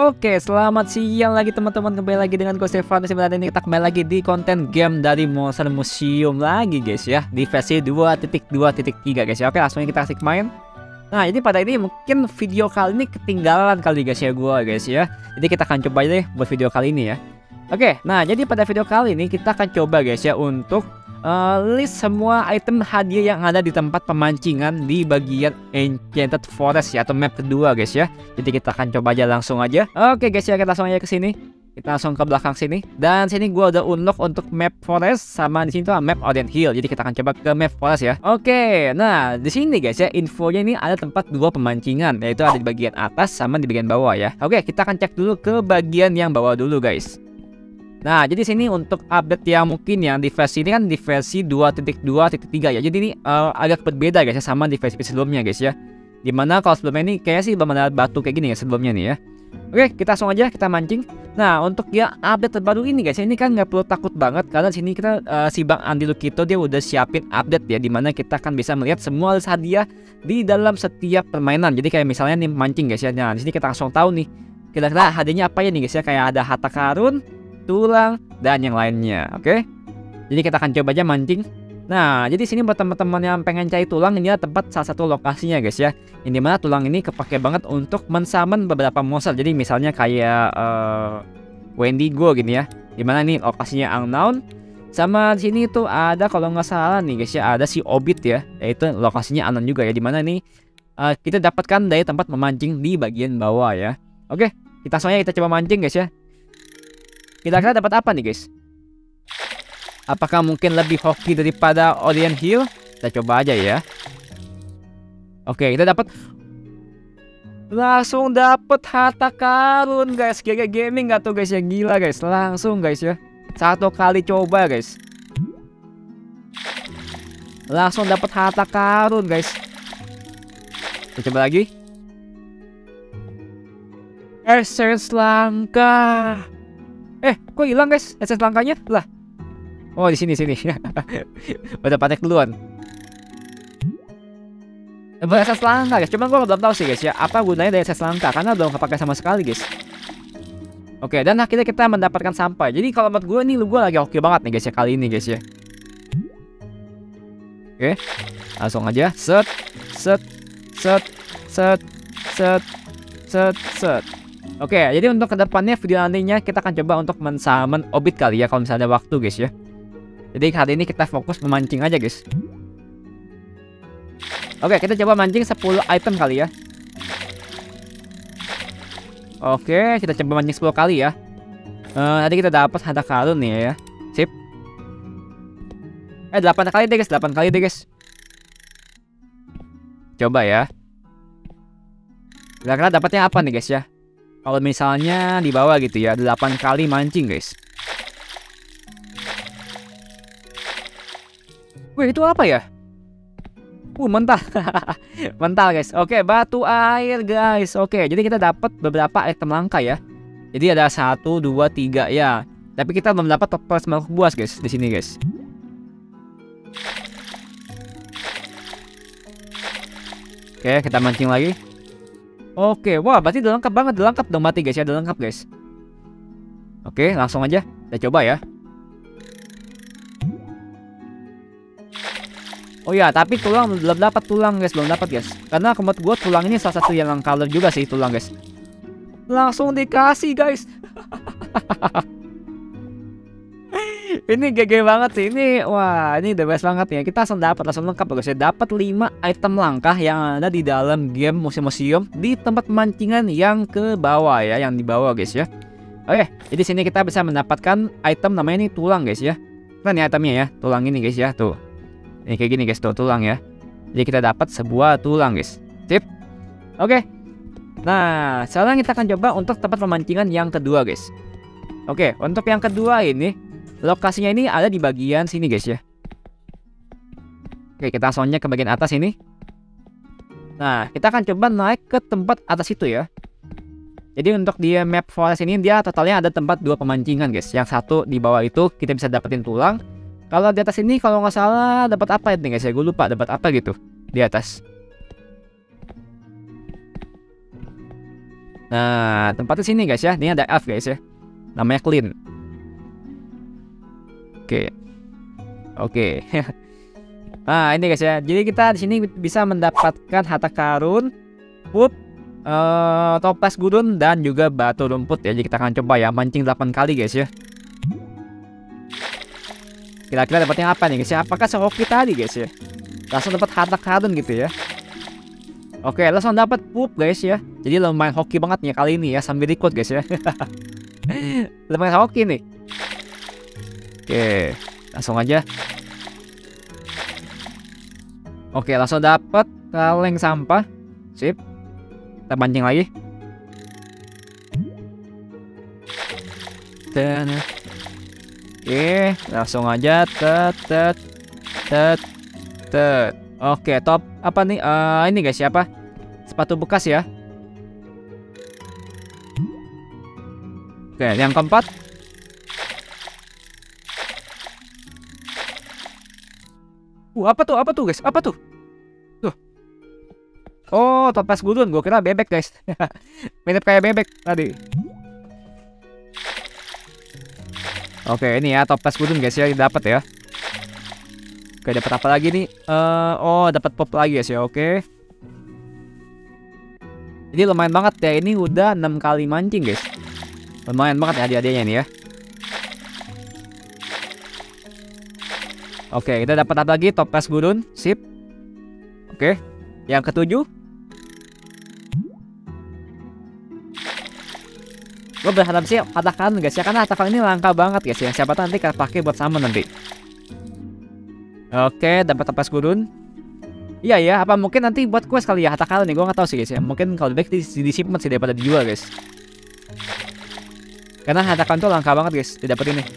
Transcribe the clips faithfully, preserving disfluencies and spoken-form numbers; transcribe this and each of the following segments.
Oke, selamat siang lagi teman-teman. Kembali lagi dengan gue Stefan. Sebenarnya ini kita kembali lagi di konten game dari Monster Museum lagi guys ya, di versi dua titik dua titik tiga guys ya. Oke, langsung kita kasih main. Nah, jadi pada ini mungkin video kali ini ketinggalan kali guys ya gue guys ya. Jadi kita akan coba deh buat video kali ini ya. Oke, nah jadi pada video kali ini kita akan coba guys ya untuk Uh, list semua item hadiah yang ada di tempat pemancingan di bagian Enchanted Forest ya, atau map kedua guys ya. Jadi kita akan coba aja langsung aja. Oke guys ya, kita langsung aja ke sini. Kita langsung ke belakang sini. Dan sini gua udah unlock untuk map forest, sama di sini tuh map Orient Hill. Jadi kita akan coba ke map forest ya. Oke, nah di sini guys ya, infonya ini ada tempat dua pemancingan, yaitu ada di bagian atas sama di bagian bawah ya. Oke, kita akan cek dulu ke bagian yang bawah dulu guys. Nah, jadi sini untuk update yang mungkin yang di versi ini kan di versi dua titik dua titik tiga ya. Jadi ini uh, agak berbeda guys ya sama di versi sebelumnya guys ya. Dimana kalau sebelumnya ini kayaknya sih belum ada batu kayak gini ya sebelumnya nih ya. Oke, kita langsung aja kita mancing. Nah, untuk ya update terbaru ini guys, ini kan nggak perlu takut banget karena sini kita uh, si Bang Andi Lukito dia udah siapin update ya, dimana kita kan bisa melihat semua list hadiah di dalam setiap permainan. Jadi kayak misalnya nih mancing guys ya. Nah, di sini kita langsung tahu nih kira-kira hadiahnya apa ya nih guys ya, kayak ada harta karun, tulang, dan yang lainnya. Oke, jadi kita akan coba aja mancing. Nah, jadi sini buat teman-teman yang pengen cari tulang, ini adalah tempat salah satu lokasinya guys ya, ini dimana tulang ini kepake banget untuk mensummon beberapa monster. Jadi misalnya kayak uh, Wendigo gini ya, dimana nih lokasinya unknown. Sama di sini tuh ada kalau nggak salah nih guys ya, ada si Obit ya, yaitu lokasinya unknown juga ya, dimana nih uh, kita dapatkan dari tempat memancing di bagian bawah ya. Oke, kita soalnya kita coba mancing guys ya. Kira-kira dapat apa nih guys? Apakah mungkin lebih hoki daripada Orient Hill? Kita coba aja ya. Oke, kita dapat langsung dapat harta karun guys. G G Gaming nggak tuh guys ya, gila guys. Langsung guys ya, satu kali coba guys, langsung dapat harta karun guys. Kita coba lagi. Essence langka. Eh, kok hilang guys essence langkanya? Lah. Oh, di sini sini. Udah patek duluan. Essence langka guys. Cuman gua belum tahu sih guys ya, apa gunanya dari essence langka, karena belum kepake sama sekali guys. Oke, dan akhirnya kita mendapatkan sampai. Jadi kalau menurut gue nih, gue lagi oke banget nih guys ya kali ini guys ya. Oke, langsung aja set set set set set set set. Oke, jadi untuk kedepannya video nantinya kita akan coba untuk mensummon Obit kali ya, kalau misalnya ada waktu guys ya. Jadi hari ini kita fokus memancing aja guys. Oke, kita coba mancing sepuluh item kali ya. Oke, kita coba mancing sepuluh kali ya. uh, Nanti kita dapat harta karun nih ya. Sip. Eh, delapan kali deh guys, delapan kali deh guys. Coba ya. Kira-kira dapatnya apa nih guys ya, kalau misalnya di bawah gitu ya, delapan kali mancing guys. Wih, itu apa ya? Uh, mental. Mental guys. Oke, batu air guys. Oke, jadi kita dapat beberapa item langka ya. Jadi ada satu, dua, tiga ya. Tapi kita belum dapat toples makhluk buas guys di sini guys. Oke, kita mancing lagi. Oke, wah berarti udah lengkap banget, udah lengkap dong mati guys ya, udah lengkap guys. Oke, langsung aja kita coba ya. Oh ya, tapi tulang belum dapat, tulang guys, belum dapat guys. Karena menurut gue tulang ini salah satu yang color juga sih, tulang guys. Langsung dikasih guys. Ini G G banget sih ini. Wah, ini the best banget ya. Kita langsung dapat, langsung lengkap guys ya. Dapat lima item langkah yang ada di dalam game museum-museum di tempat pemancingan yang ke bawah ya, yang di bawah guys ya. Oke, jadi sini kita bisa mendapatkan item namanya ini tulang guys ya. Kan ya itemnya ya, tulang ini guys ya, tuh. Ini kayak gini guys, tuh tulang ya. Jadi kita dapat sebuah tulang guys. Sip. Oke. Nah, sekarang kita akan coba untuk tempat pemancingan yang kedua guys. Oke, untuk yang kedua ini lokasinya ini ada di bagian sini guys ya. Oke, kita langsung aja ke bagian atas ini. Nah, kita akan coba naik ke tempat atas itu ya. Jadi untuk di map forest ini dia totalnya ada tempat dua pemancingan guys. Yang satu di bawah itu kita bisa dapetin tulang. Kalau di atas ini kalau nggak salah dapat apa ya guys ya, gue lupa dapat apa gitu di atas. Nah, tempatnya sini guys ya. Ini ada F guys ya. Namanya clean. Oke. Oke. Nah, ini guys ya. Jadi kita di sini bisa mendapatkan harta karun, pup, uh, toples gurun dan juga batu rumput ya. Jadi kita akan coba ya mancing delapan kali guys ya. Kira-kira dapatnya apa nih guys ya? Apakah sehoki tadi guys ya? Langsung dapat harta karun gitu ya. Oke, langsung dapat pup guys ya. Jadi lumayan hoki banget nih kali ini ya sambil record guys ya. Lumayan hoki nih. Oke, langsung aja. Oke, langsung dapat kaleng sampah. Sip. Kita pancing lagi. Dan oke, langsung aja tet tet tet tet. Oke, top apa nih? Uh, ini guys siapa? Sepatu bekas ya. Oke, yang keempat. Uh, apa tuh? Apa tuh guys? Apa tuh? Tuh. Oh, toples gurun. Gue kira bebek guys. Mirip kayak bebek tadi. Oke, ini ya toples gurun guys ya dapat ya. Oke, dapat apa lagi nih? Uh, oh, dapat pop lagi guys ya. Oke. Jadi lumayan banget ya. Ini udah enam kali mancing guys. Lumayan banget ya hadiah-hadiahnya ini ya. Oke, kita dapat apa lagi? Toples gurun. Sip. Oke. Yang ketujuh. Gue berharap sih harta karun guys ya. Karena harta karun ini langka banget guys ya. Siapa tahu nanti kita pakai buat sama nanti. Oke, dapat toples gurun. Iya ya, apa mungkin nanti buat quest kali ya harta karun nih. Gue nggak tahu sih guys ya. Mungkin kalau baik disimpan sih daripada dijual guys. Karena harta karun tuh langka banget guys. Didapetin nih.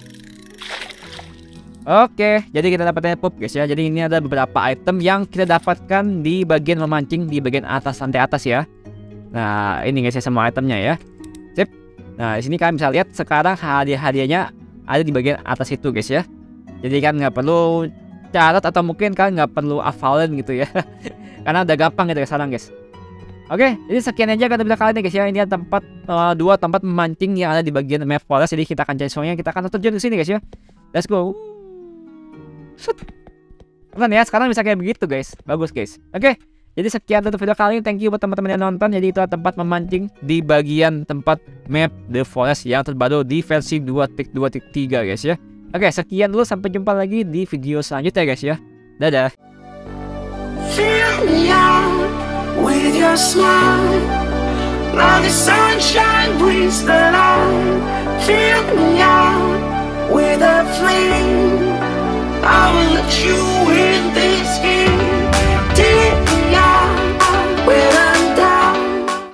Oke, jadi kita dapatnya pup guys ya. Jadi ini ada beberapa item yang kita dapatkan di bagian memancing di bagian atas lantai atas ya. Nah, ini guys ya semua itemnya ya. Sip. Nah, di sini kalian bisa lihat sekarang hadiah-hadiahnya ada di bagian atas itu guys ya. Jadi kan nggak perlu catat atau mungkin kalian nggak perlu hafalin gitu ya. Karena udah gampang gitu sekarang guys. Oke, jadi sekian aja kata bila kalian guys ya. Ini ada tempat uh, dua tempat memancing yang ada di bagian map forest. Jadi kita akan cari soalnya kita akan terjun ke sini guys ya. Let's go. Set. Keren ya, sekarang bisa kayak begitu guys. Bagus guys. Oke, jadi sekian untuk video kali ini. Thank you buat teman-teman yang nonton. Jadi itu tempat memancing di bagian tempat map The Forest yang terbaru di versi dua titik dua titik tiga guys ya. Oke, sekian dulu, sampai jumpa lagi di video selanjutnya guys ya. Dadah. Fill me out with your smile. Now the sunshine brings the light. Fill me out with a flame. I will let you